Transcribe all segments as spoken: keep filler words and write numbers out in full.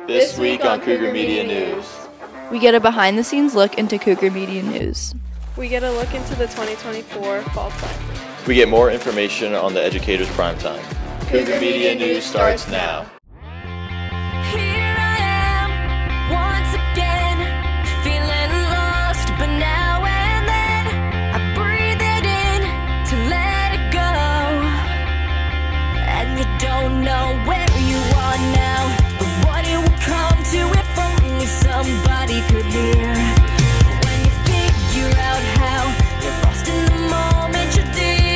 This week on Cougar Media News. We get a behind-the-scenes look into Cougar Media News. We get a look into the twenty twenty-four fall play. We get more information on the Educators Primetime. Cougar, Cougar Media News starts now. Here I am, once again, feeling lost, but now and then I breathe it in to let it go. And you don't know where you are now, but what it will come to if only somebody could hear. When you figure out how you're lost in the moment, you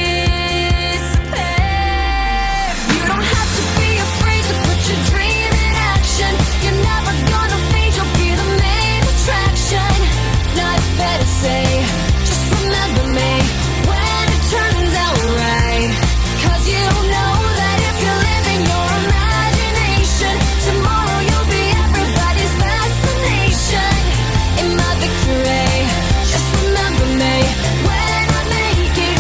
disappear. You don't have to be afraid to put your dream in action. You're never gonna fade, you'll be the main attraction. Not fair to say, just remember me when it turns out right. Cause you know that if you live in your imagination, tomorrow you'll be everybody's fascination. In my victory, just remember me when I make it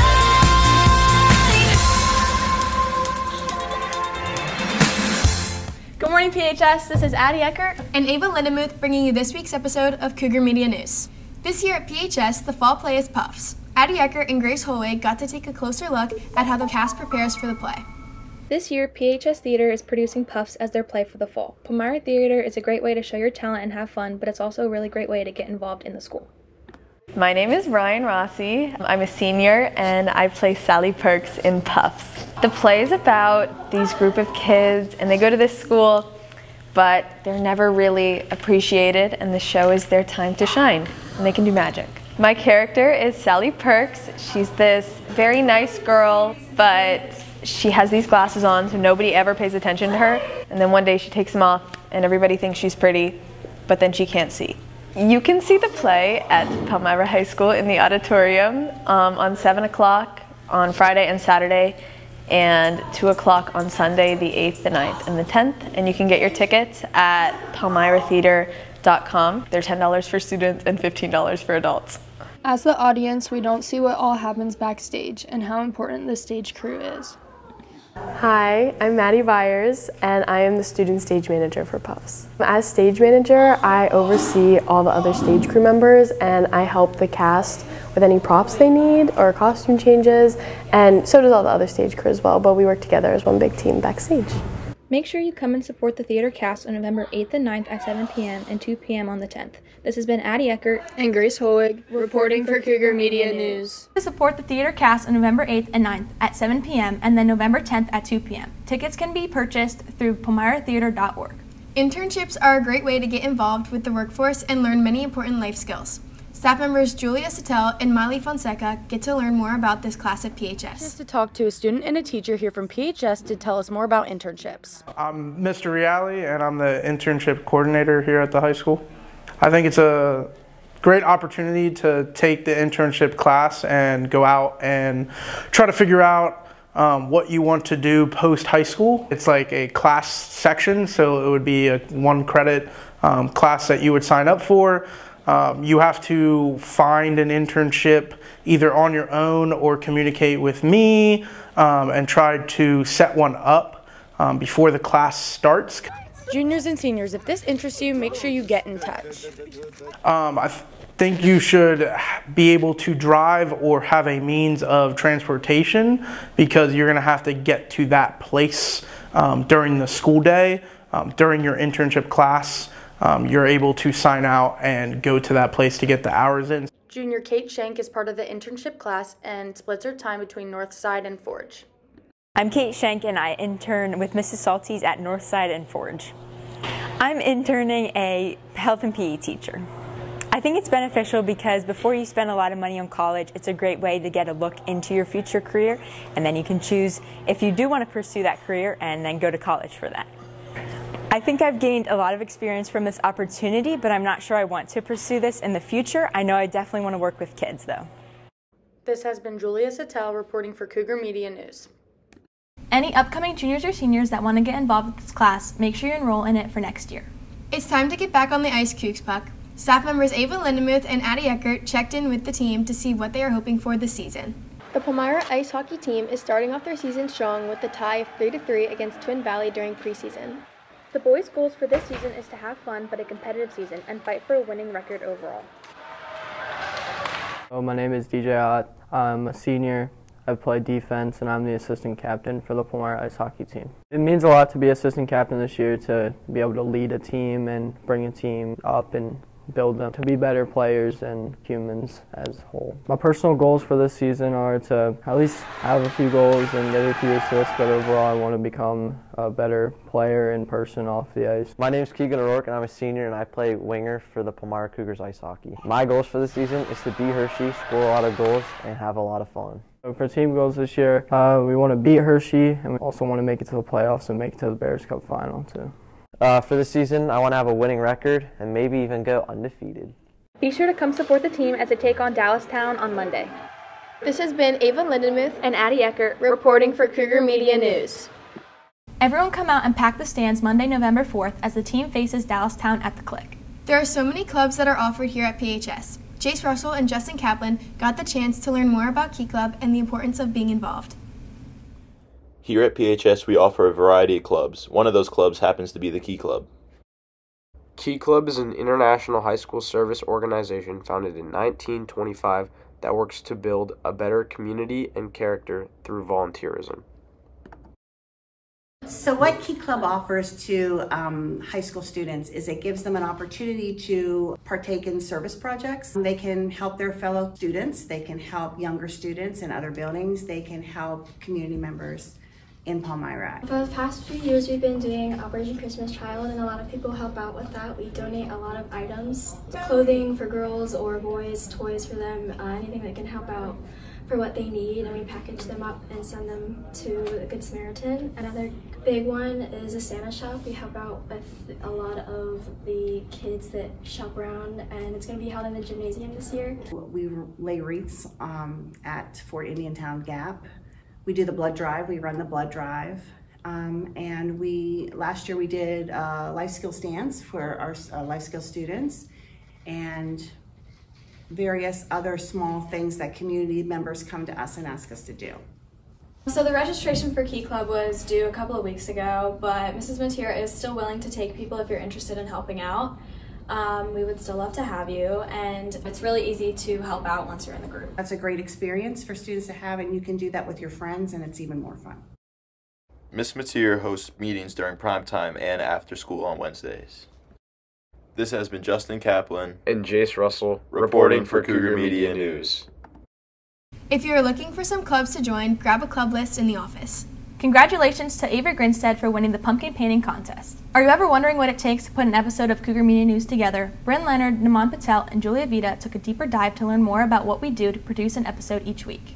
shine. Good morning, P H S. This is Addy, Eckert, and Ava Lindemuth bringing you this week's episode of Cougar Media News. This year at P H S, the fall play is Puffs. Addy Eckert and Grace Holway got to take a closer look at how the cast prepares for the play. This year, P H S Theater is producing Puffs as their play for the fall. Palmyra Theater is a great way to show your talent and have fun, but it's also a really great way to get involved in the school. My name is Ryan Rossi. I'm a senior and I play Sally Perks in Puffs. The play is about these group of kids and they go to this school, but they're never really appreciated, and the show is their time to shine and they can do magic. My character is Sally Perks. She's this very nice girl, but she has these glasses on so nobody ever pays attention to her, and then one day she takes them off and everybody thinks she's pretty, but then she can't see. You can see the play at Palmyra High School in the auditorium um, on seven o'clock on Friday and Saturday, and two o'clock on Sunday, the eighth, the ninth, and the tenth. And you can get your tickets at palmyra theater dot com. They're ten dollars for students and fifteen dollars for adults. As the audience, we don't see what all happens backstage and how important the stage crew is. Hi, I'm Maddie Byers, and I am the student stage manager for Puffs. As stage manager, I oversee all the other stage crew members, and I help the cast with any props they need or costume changes, and so does all the other stage crew as well, but we work together as one big team backstage. Make sure you come and support the theater cast on November eighth and ninth at seven p m and two p m on the tenth. This has been Addy Eckert and Grace Holway reporting for Cougar Media News. To support the theater cast on November eighth and ninth at seven p m and then November tenth at two p m Tickets can be purchased through palmyra theater dot org. Internships are a great way to get involved with the workforce and learn many important life skills. Staff members Julia Sattel and Miley Fonseca get to learn more about this class at P H S. Just to talk to a student and a teacher here from P H S to tell us more about internships. I'm Mister Reali, and I'm the internship coordinator here at the high school. I think it's a great opportunity to take the internship class and go out and try to figure out um, what you want to do post high school. It's like a class section, so it would be a one credit um, class that you would sign up for. Um, you have to find an internship either on your own or communicate with me um, and try to set one up um, before the class starts. Juniors and seniors, if this interests you, make sure you get in touch. Um, I th think you should be able to drive or have a means of transportation, because you're going to have to get to that place um, during the school day, um, during your internship class. Um, you're able to sign out and go to that place to get the hours in. Junior Kate Shank is part of the internship class and splits her time between Northside and Forge. I'm Kate Shank and I intern with Missus Salties at Northside and Forge. I'm interning a health and P E teacher. I think it's beneficial because before you spend a lot of money on college, it's a great way to get a look into your future career, and then you can choose if you do want to pursue that career and then go to college for that. I think I've gained a lot of experience from this opportunity, but I'm not sure I want to pursue this in the future. I know I definitely want to work with kids, though. This has been Julia Sattel reporting for Cougar Media News. Any upcoming juniors or seniors that want to get involved with this class, make sure you enroll in it for next year. It's time to get back on the ice, Cougs Puck. Staff members Ava Lindemuth and Addy Eckert checked in with the team to see what they are hoping for this season. The Palmyra ice hockey team is starting off their season strong with the tie of three to three against Twin Valley during preseason. The boys' goals for this season is to have fun but a competitive season and fight for a winning record overall. Well, my name is D J Ott. I'm a senior. I play defense and I'm the assistant captain for the Palmyra ice hockey team. It means a lot to be assistant captain this year, to be able to lead a team and bring a team up and build them to be better players and humans as a whole. My personal goals for this season are to at least have a few goals and get a few assists, but overall I want to become a better player in person off the ice. My name is Keegan O'Rourke and I'm a senior and I play winger for the Palmyra Cougars ice hockey. My goals for this season is to beat Hershey, score a lot of goals, and have a lot of fun. So for team goals this year, uh, we want to beat Hershey and we also want to make it to the playoffs and make it to the Bears Cup final too. Uh, for this season, I want to have a winning record and maybe even go undefeated. Be sure to come support the team as they take on Dallastown on Monday. This has been Ava Lindemuth and Addy Eckert reporting for Cougar Media News. Everyone come out and pack the stands Monday, November fourth as the team faces Dallastown at the Click. There are so many clubs that are offered here at P H S. Jace Russell and Justin Kaplan got the chance to learn more about Key Club and the importance of being involved. Here at P H S, we offer a variety of clubs. One of those clubs happens to be the Key Club. Key Club is an international high school service organization founded in nineteen twenty-five that works to build a better community and character through volunteerism. So what Key Club offers to um, high school students is it gives them an opportunity to partake in service projects. They can help their fellow students, they can help younger students in other buildings, they can help community members in Palmyra. For the past few years we've been doing Operation Christmas Child and a lot of people help out with that. We donate a lot of items, clothing for girls or boys, toys for them, uh, anything that can help out for what they need, and we package them up and send them to the Good Samaritan. Another big one is a Santa shop. We help out with a lot of the kids that shop around, and it's going to be held in the gymnasium this year. We lay wreaths um, at Fort Indiantown Gap. We do the blood drive, we run the blood drive, um, and we last year we did uh, life skill stands for our uh, life skill students, and various other small things that community members come to us and ask us to do. So the registration for Key Club was due a couple of weeks ago, but Missus Matera is still willing to take people if you're interested in helping out. Um, we would still love to have you, and it's really easy to help out once you're in the group. That's a great experience for students to have, and you can do that with your friends, and it's even more fun. Miz Mateer hosts meetings during prime time and after school on Wednesdays. This has been Justin Kaplan and Jace Russell reporting for Cougar Media News. If you're looking for some clubs to join, grab a club list in the office. Congratulations to Avery Grinstead for winning the pumpkin painting contest. Are you ever wondering what it takes to put an episode of Cougar Media News together? Bryn Leonard, Naman Patel, and Julia Vida took a deeper dive to learn more about what we do to produce an episode each week.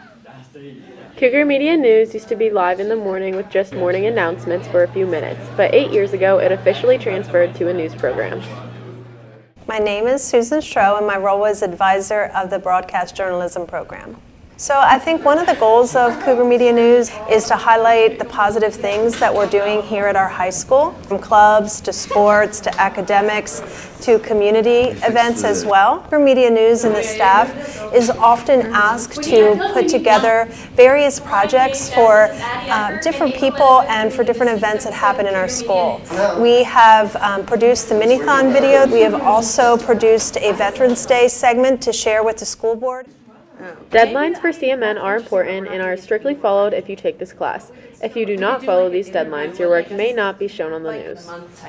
Cougar Media News used to be live in the morning with just morning announcements for a few minutes, but eight years ago it officially transferred to a news program. My name is Susan Stroh and my role was advisor of the broadcast journalism program. So I think one of the goals of Cougar Media News is to highlight the positive things that we're doing here at our high school, from clubs to sports to academics to community events as well. Cougar Media News and the staff is often asked to put together various projects for uh, different people and for different events that happen in our school. We have um, produced the Minithon video. We have also produced a Veterans Day segment to share with the school board. Deadlines for C M N are important and are strictly followed if you take this class. If you do not follow these deadlines, your work may not be shown on the news.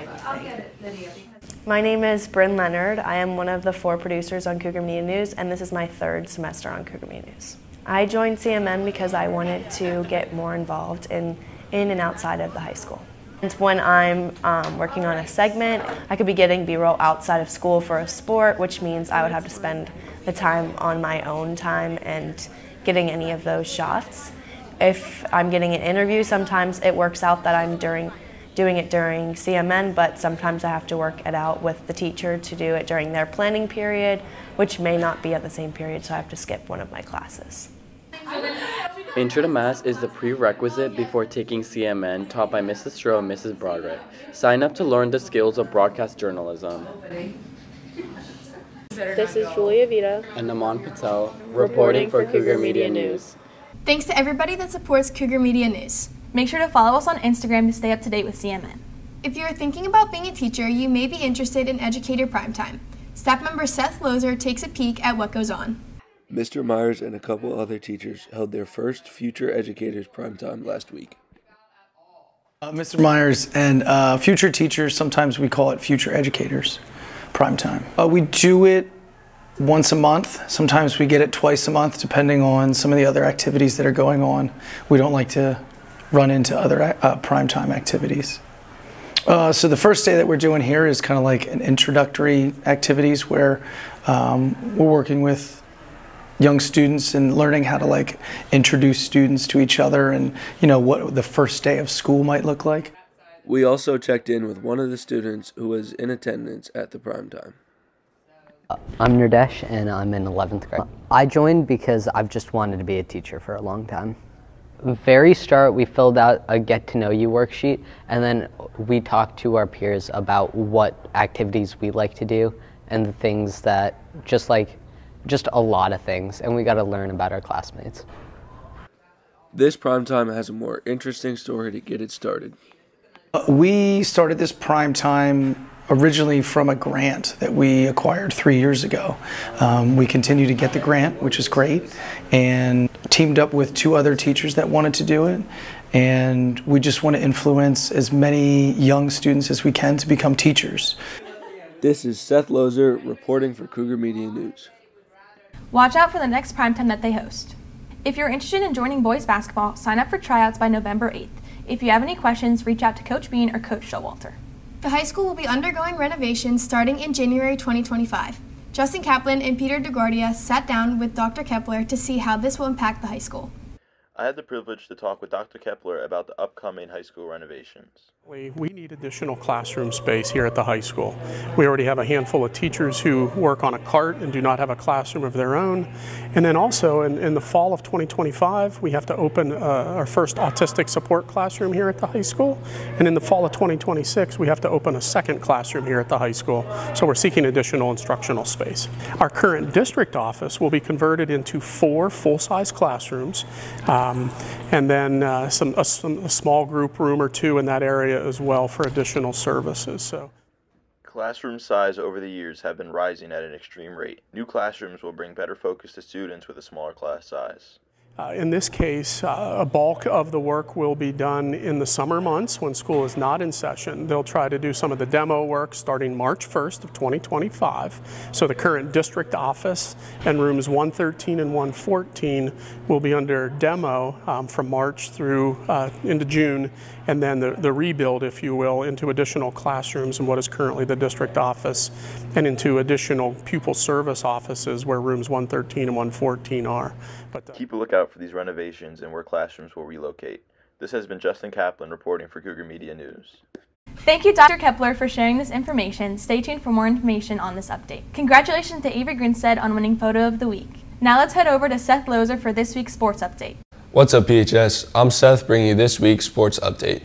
My name is Bryn Leonard. I am one of the four producers on Cougar Media News, and this is my third semester on Cougar Media News. I joined C M N because I wanted to get more involved in, in and outside of the high school. And when I'm um, working on a segment, I could be getting B-roll outside of school for a sport, which means I would have to spend the time on my own time and getting any of those shots. If I'm getting an interview, sometimes it works out that I'm during, doing it during C M N, but sometimes I have to work it out with the teacher to do it during their planning period, which may not be at the same period, so I have to skip one of my classes. Intro to Math is the prerequisite before taking C M N, taught by Missus Stroh and Missus Broderick. Sign up to learn the skills of broadcast journalism. This is Julia Vida and Naman Patel reporting for Cougar Media News. Thanks to everybody that supports Cougar Media News. Make sure to follow us on Instagram to stay up to date with C M N. If you're thinking about being a teacher, you may be interested in Educator Primetime. Staff member Seth Lozer takes a peek at what goes on. Mister Myers and a couple other teachers held their first Future Educators Primetime last week. Uh, Mister Myers and uh, future teachers, sometimes we call it Future Educators Primetime. Uh, we do it once a month. Sometimes we get it twice a month, depending on some of the other activities that are going on. We don't like to run into other uh, primetime activities. Uh, so the first day that we're doing here is kind of like an introductory activities where um, we're working with young students and learning how to like introduce students to each other and, you know, what the first day of school might look like. We also checked in with one of the students who was in attendance at the primetime. I'm Nirdesh and I'm in eleventh grade. I joined because I've just wanted to be a teacher for a long time. Very start, we filled out a get to know you worksheet, and then we talked to our peers about what activities we like to do and the things that just like just a lot of things, and we got to learn about our classmates. This primetime has a more interesting story to get it started. Uh, we started this primetime originally from a grant that we acquired three years ago. Um, we continue to get the grant, which is great, and teamed up with two other teachers that wanted to do it. And we just want to influence as many young students as we can to become teachers. This is Seth Lozer reporting for Cougar Media News. Watch out for the next primetime that they host. If you're interested in joining boys basketball, sign up for tryouts by November eighth. If you have any questions, reach out to Coach Bean or Coach Showalter. The high school will be undergoing renovations starting in January twenty twenty-five. Justin Kaplan and Peter DeGuardia sat down with Doctor Kepler to see how this will impact the high school. I had the privilege to talk with Doctor Kepler about the upcoming high school renovations. We need additional classroom space here at the high school. We already have a handful of teachers who work on a cart and do not have a classroom of their own. And then also in, in the fall of twenty twenty-five, we have to open uh, our first autistic support classroom here at the high school. And in the fall of twenty twenty-six, we have to open a second classroom here at the high school. So we're seeking additional instructional space. Our current district office will be converted into four full-size classrooms. Um, and then uh, some, a, some, a small group room or two in that area as well for additional services. So, classroom size over the years have been rising at an extreme rate. New classrooms will bring better focus to students with a smaller class size. Uh, in this case, uh, a bulk of the work will be done in the summer months when school is not in session. They'll try to do some of the demo work starting March first of twenty twenty-five. So the current district office and rooms one thirteen and one fourteen will be under demo um, from March through uh, into June, and then the, the rebuild, if you will, into additional classrooms in what is currently the district office and into additional pupil service offices where rooms one thirteen and one fourteen are. But, uh, keep a lookout for these renovations and where classrooms will relocate. This has been Justin Kaplan reporting for Cougar Media News. Thank you, Doctor Kepler, for sharing this information. Stay tuned for more information on this update. Congratulations to Avery Grinstead on winning Photo of the Week. Now let's head over to Seth Lozer for this week's sports update. What's up, P H S? I'm Seth, bringing you this week's sports update.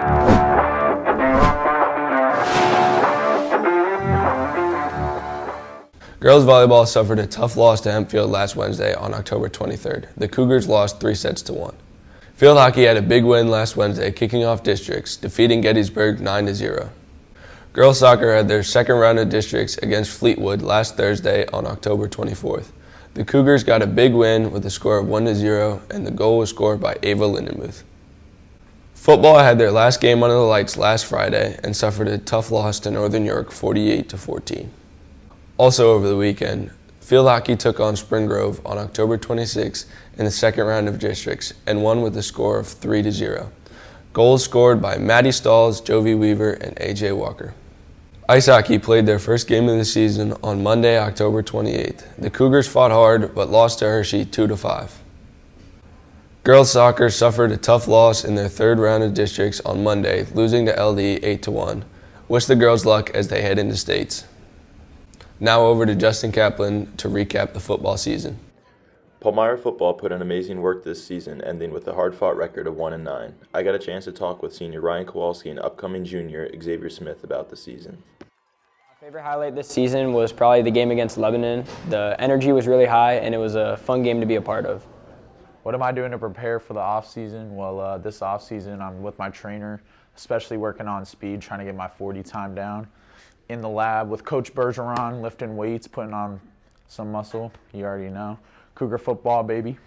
Girls volleyball suffered a tough loss to Hempfield last Wednesday on October twenty-third. The Cougars lost three sets to one. Field hockey had a big win last Wednesday, kicking off districts, defeating Gettysburg nine to zero. Girls soccer had their second round of districts against Fleetwood last Thursday on October twenty-fourth. The Cougars got a big win with a score of one to zero, and the goal was scored by Ava Lindemuth. Football had their last game under the lights last Friday and suffered a tough loss to Northern York forty-eight to fourteen. Also over the weekend, field hockey took on Spring Grove on October twenty-sixth in the second round of districts and won with a score of three to zero. Goals scored by Maddie Stalls, Jovi Weaver, and A J Walker. Ice hockey played their first game of the season on Monday, October twenty-eighth. The Cougars fought hard but lost to Hershey two to five. Girls soccer suffered a tough loss in their third round of districts on Monday, losing to L D eight to one. Wish the girls luck as they head into states. Now over to Justin Kaplan to recap the football season. Palmyra football put in amazing work this season, ending with a hard-fought record of one and nine. I got a chance to talk with senior Ryan Kowalski and upcoming junior Xavier Smith about the season. My favorite highlight this season was probably the game against Lebanon. The energy was really high, and it was a fun game to be a part of. What am I doing to prepare for the off season? Well, uh, this off season I'm with my trainer, especially working on speed, trying to get my forty time down. In the lab with Coach Bergeron, lifting weights, putting on some muscle. You already know. Cougar football, baby.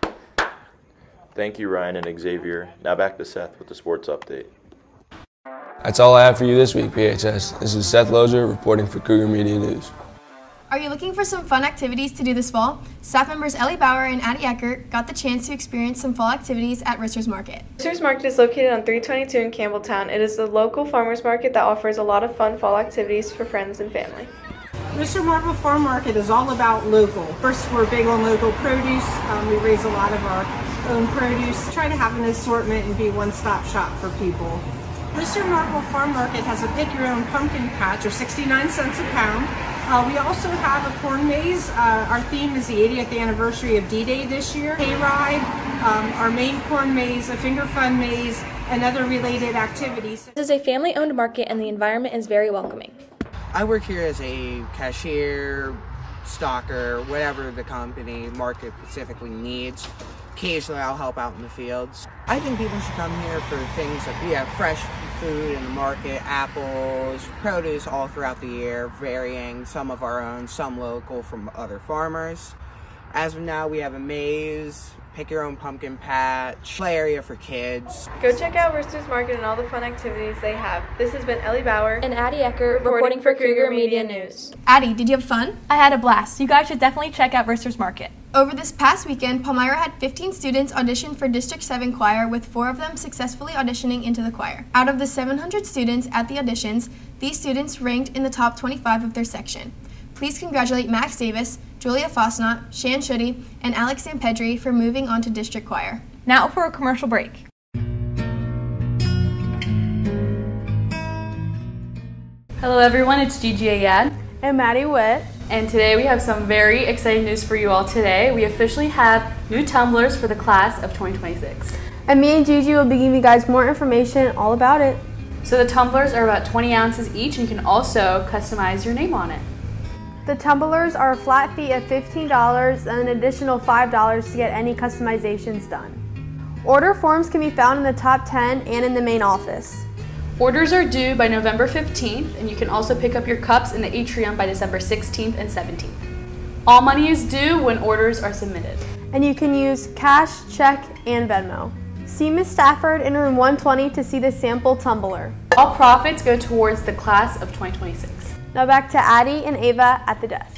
Thank you, Ryan and Xavier. Now back to Seth with the sports update. That's all I have for you this week, P H S. This is Seth Lozier reporting for Cougar Media News. Are you looking for some fun activities to do this fall? Staff members Ellie Bauer and Addy Eckert got the chance to experience some fall activities at Risser's Market. Risser's Market is located on three twenty-two in Campbelltown. It is the local farmers market that offers a lot of fun fall activities for friends and family. Risser Marvel Farm Market is all about local. First, we're big on local produce. Um, we raise a lot of our own produce. Try to have an assortment and be one-stop shop for people. Risser Marvel Farm Market has a pick-your-own pumpkin patch of sixty-nine cents a pound. Uh, we also have a corn maze. Uh, our theme is the eightieth anniversary of D-Day this year. Hayride, um, our main corn maze, a finger fun maze, and other related activities. This is a family-owned market and the environment is very welcoming. I work here as a cashier, stocker, whatever the company market specifically needs. Occasionally I'll help out in the fields. I think people should come here for things like we have fresh food in the market, apples, produce all throughout the year, varying, some of our own, some local from other farmers. As of now, we have a maze, pick your own pumpkin patch, play area for kids. Go check out Risser's Market and all the fun activities they have. This has been Ellie Bauer and Addy Eckert reporting, reporting for for Cougar Cougar Media News. Addy, did you have fun? I had a blast. You guys should definitely check out Risser's Market. Over this past weekend, Palmyra had fifteen students audition for District seven choir, with four of them successfully auditioning into the choir. Out of the seven hundred students at the auditions, these students ranked in the top twenty-five of their section. Please congratulate Max Davis, Julia Fosnot, Shan Schutte, and Alex Sampedri for moving on to District Choir. Now for a commercial break. Hello everyone, it's Gigi Ayad and Maddie Witt. And today we have some very exciting news for you all today. We officially have new tumblers for the class of twenty twenty-six. And me and Gigi will be giving you guys more information all about it. So the tumblers are about twenty ounces each, and you can also customize your name on it. The tumblers are a flat fee of fifteen dollars and an additional five dollars to get any customizations done. Order forms can be found in the top ten and in the main office. Orders are due by November fifteenth, and you can also pick up your cups in the atrium by December sixteenth and seventeenth. All money is due when orders are submitted. And you can use cash, check, and Venmo. See Miz Stafford in room one twenty to see the sample tumbler. All profits go towards the class of twenty twenty-six. Now back to Addy and Ava at the desk.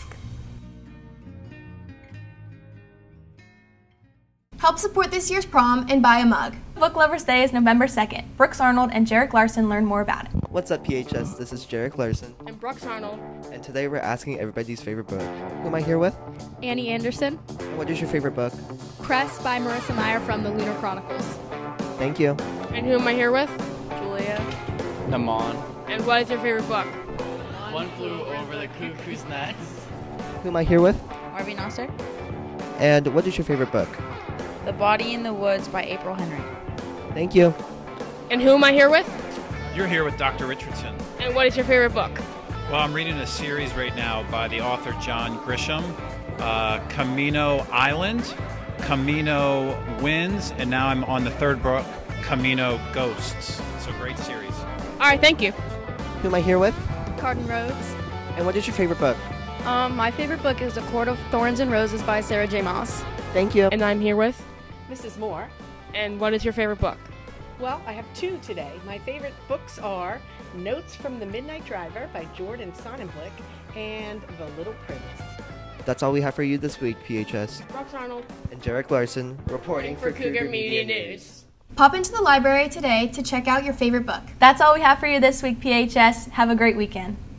Help support this year's prom and buy a mug. Book Lovers Day is November second. Brooks Arnold and Jarek Larson learn more about it. What's up, P H S? This is Jarek Larson. And Brooks Arnold. And today we're asking everybody's favorite book. Who am I here with? Annie Anderson. And what is your favorite book? Cress by Marissa Meyer from the Lunar Chronicles. Thank you. And who am I here with? Julia. Naman. And what is your favorite book? One Flew Over the Cuckoo's Nest. Who am I here with? Harvey Nasser. And what is your favorite book? The Body in the Woods by April Henry. Thank you. And who am I here with? You're here with Doctor Richardson. And what is your favorite book? Well, I'm reading a series right now by the author John Grisham, uh, Camino Island, Camino Winds, and now I'm on the third book, Camino Ghosts. It's a great series. All right, thank you. Who am I here with? Carden Rhodes. And what is your favorite book? Um, my favorite book is The Court of Thorns and Roses by Sarah J. Maas. Thank you. And I'm here with Missus Moore. And what is your favorite book? Well, I have two today. My favorite books are Notes from the Midnight Driver by Jordan Sonnenblick and The Little Prince. That's all we have for you this week, P H S. Brooks Arnold. And Jarek Larson, reporting for, for Cougar, Cougar Media, Media News. News. Pop into the library today to check out your favorite book. That's all we have for you this week, P H S. Have a great weekend.